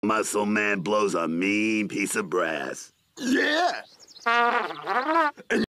Muscle Man blows a mean piece of brass. Yeah.